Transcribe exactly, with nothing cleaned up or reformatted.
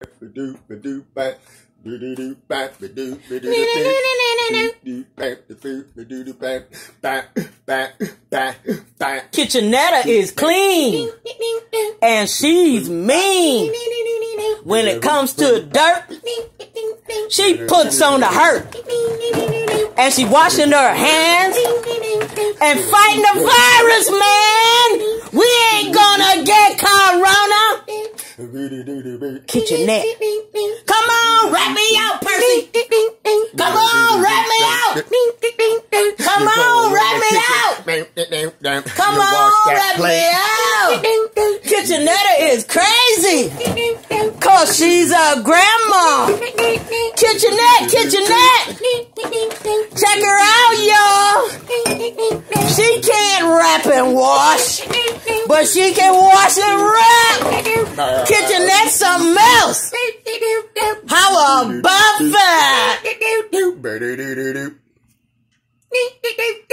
KitchenNetta is clean, and she's mean. When it comes to dirt, she puts on the hurt, and she washing her hands and fighting the virus, man. We ain't gonna get corona. KitchenNetta, come on, wrap me out, Percy. Come on, wrap me out. Come on, wrap me out. Come on, wrap me out. KitchenNetta is crazy, cause she's a grandma. KitchenNetta, KitchenNetta, check her out, y'all. She can't wrap and wash, but she can wash and wrap. KitchenNetta something else. How about that?